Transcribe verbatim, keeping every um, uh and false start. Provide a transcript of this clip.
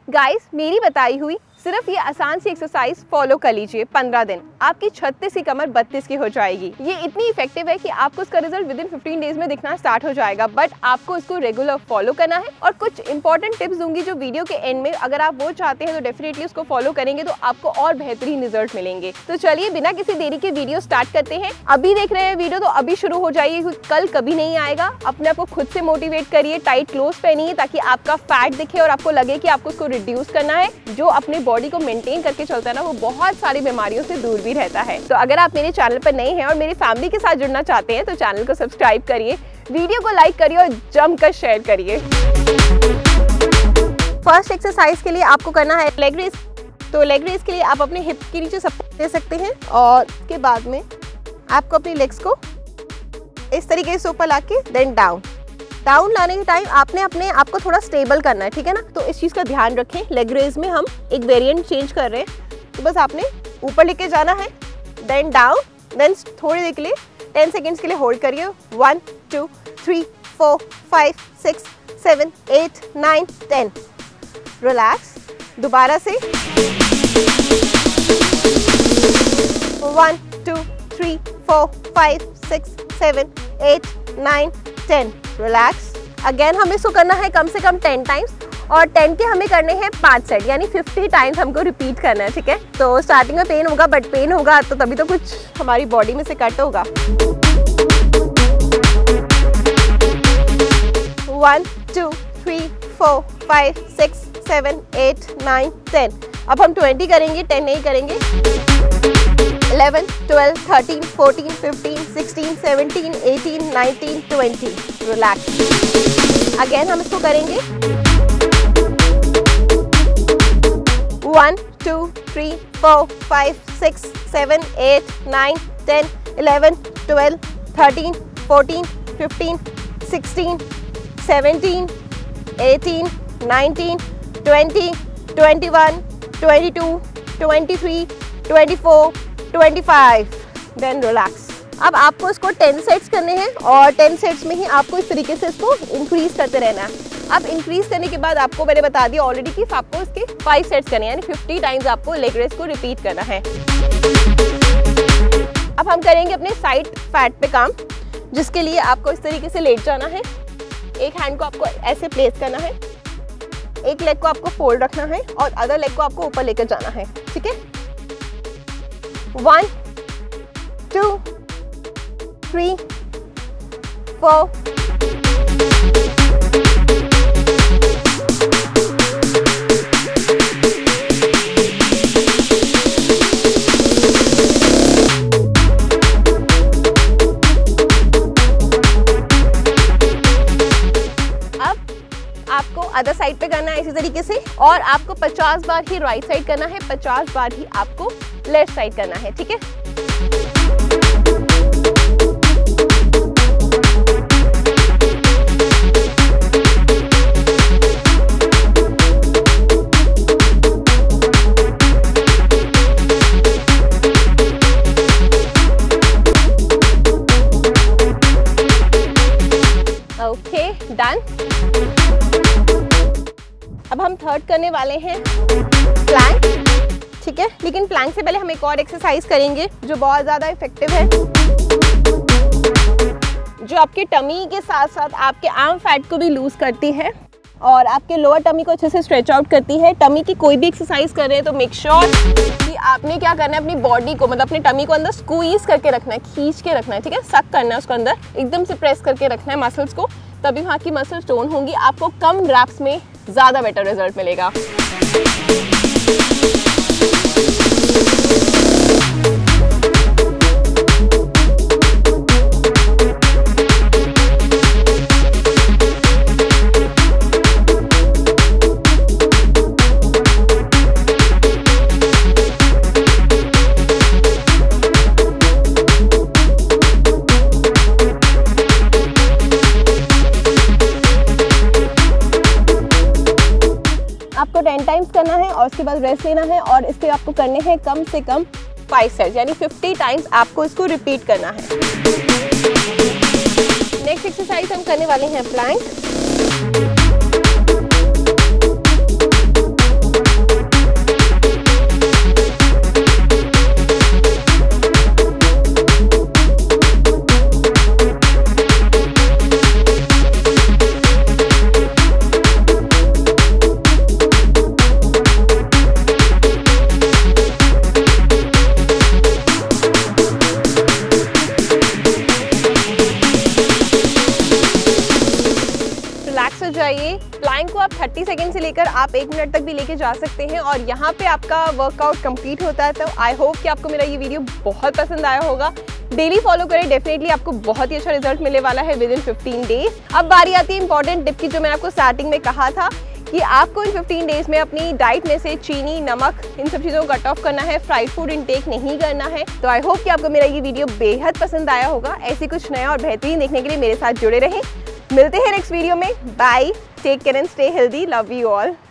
Guys, मेरी बताई हुई सिर्फ ये आसान सी एक्सरसाइज फॉलो कर लीजिए पंद्रह दिन, आपकी छत्तीस की कमर बत्तीस की हो जाएगी। ये इतनी इफेक्टिव है कि आपको उसका result within fifteen days में दिखना स्टार्ट हो जाएगा, बट आपको इसको रेगुलर फॉलो करना है। और कुछ इंपॉर्टेंट टिप्स दूंगी जो वीडियो के एंड में, अगर आप वो चाहते हैं तो डेफिनेटली उसको फॉलो करेंगे तो आपको और बेहतरीन रिजल्ट मिलेंगे। तो चलिए बिना किसी देरी के वीडियो स्टार्ट करते हैं। अभी देख रहे हैं वीडियो तो अभी शुरू हो जाइए, कल कभी नहीं आएगा। अपने आप को खुद से मोटिवेट करिए, टाइट क्लोथ पहनिए ताकि आपका फैट दिखे और आपको लगे कि आपको उसको रिड्यूस करना है। जो अपने बॉडी को मेंटेन करके चलता है ना, वो बहुत सारी बीमारियों से दूर भी रहता है। तो अगर आप मेरे चैनल पर नए हैं और मेरी फैमिली के साथ जुड़ना चाहते हैं तो चैनल को सब्सक्राइब करिए, वीडियो को लाइक करिए और जमकर शेयर करिए। फर्स्ट एक्सरसाइज के लिए आपको करना है लेग रेस। तो लेग रेस के लिए आप अपने हिप के नीचे सपोर्ट दे सकते हैं और उसके बाद में आपको अपनी लेग्स को इस तरीके से ऊपर लाके देन डाउन डाउन लाने के टाइम आपने अपने आप को थोड़ा स्टेबल करना है, ठीक है ना। तो इस चीज़ का ध्यान रखें। लेग रेस में हम एक वेरिएंट चेंज कर रहे हैं, तो बस आपने ऊपर लेके जाना है, देन डाउन, देन थोड़ी देर के लिए टेन सेकेंड्स के लिए होल्ड करिए। One two three four five six seven eight nine ten. Relax. दोबारा से one two three four five six seven eight nine ten. Relax. Again हमें इसको करना है कम से कम टेन टाइम्स और टेन के हमें करने हैं पाँच सेट, यानी फिफ्टी टाइम्स हमको रिपीट करना है, ठीक है। तो स्टार्टिंग में पेन होगा, बट पेन होगा तो तभी तो कुछ हमारी बॉडी में से कट होगा। One two three four five six seven eight nine ten. अब हम ट्वेंटी करेंगे, टेन नहीं करेंगे। Eleven twelve thirteen fourteen fifteen sixteen seventeen eighteen nineteen twenty. Relax. Again हम इसको करेंगे one two three four five six seven eight nine ten eleven twelve thirteen fourteen fifteen sixteen seventeen eighteen nineteen twenty twenty one twenty two twenty three twenty four twenty five. Then relax. अब आपको इसको ten sets करने हैं और ten sets में ही आपको इस तरीके से इसको इंक्रीज करते रहना है। अब इंक्रीज करने के बाद आपको मैंने बता दिया ऑलरेडी कि आपको इसके फाइव सेट्स करने हैं, यानी फिफ्टी टाइम्स आपको लेग रेस को रिपीट करना है। अब हम करेंगे अपने साइड फैट पे काम, जिसके लिए आपको इस तरीके से लेट जाना है। एक हैंड को आपको ऐसे प्लेस करना है, एक लेग को आपको फोल्ड रखना है और अदर लेग को आपको ऊपर लेकर जाना है, ठीक है। वन टू थ्री फोर आपको अदर साइड पे करना है इसी तरीके से, और आपको पचास बार ही राइट साइड करना है, पचास बार ही आपको लेफ्ट साइड करना है, ठीक है। Okay, done. अब हम थर्ड करने वाले हैं प्लैंक, ठीक है। लेकिन प्लैंक से पहले हम एक और एक्सरसाइज करेंगे जो बहुत ज़्यादा इफेक्टिव है, जो आपके टमी के साथ साथ आपके आर्म फैट को भी लूज करती है और आपके लोअर टमी को अच्छे से स्ट्रेच आउट करती है। टमी की कोई भी एक्सरसाइज कर रहे हैं तो मेक श्योर कि आपने क्या करना है, अपनी बॉडी को, मतलब अपने टमी को अंदर स्क्वीज करके रखना है, खींच के रखना है, ठीक है। सक करना है उसको अंदर, एकदम से प्रेस करके रखना है मसल्स को, तभी वहाँ की मसल्स टोन होंगी। आपको कम रैप्स में ज़्यादा बेटर रिजल्ट मिलेगा। आपको टेन टाइम्स करना है और उसके बाद रेस्ट लेना है, और इसके आपको करने हैं कम से कम फाइव सेट्स, यानी फिफ्टी टाइम्स आपको इसको रिपीट करना है। नेक्स्ट एक्सरसाइज हम करने वाले हैं प्लैंक। को आप तीस सेकंड से लेकर आप एक मिनट तक भी लेके जा सकते हैं और यहाँ पे आपका वर्कआउट कंप्लीट होता है। तो आई होप कि आपको मेरा ये वीडियो बहुत पसंद आया होगा। डेली फॉलो करें, डेफिनेटली आपको बहुत ही अच्छा रिजल्ट मिलने वाला है विद इन फिफ्टीन डेज। अब बारी आती है इंपॉर्टेंट टिप की, जो मैंने आपको स्टार्टिंग में कहा था कि आपको इन फिफ्टीन डेज में अपनी डाइट में से चीनी, नमक, इन सब चीज़ों को कट ऑफ करना है, फ्राइड फूड इनटेक नहीं करना है। तो आई होप कि आपको मेरा ये वीडियो बेहद पसंद आया होगा। ऐसी कुछ नया और बेहतरीन देखने के लिए मेरे साथ जुड़े रहें। मिलते हैं नेक्स्ट वीडियो में। Bye, take care and stay healthy, love you all.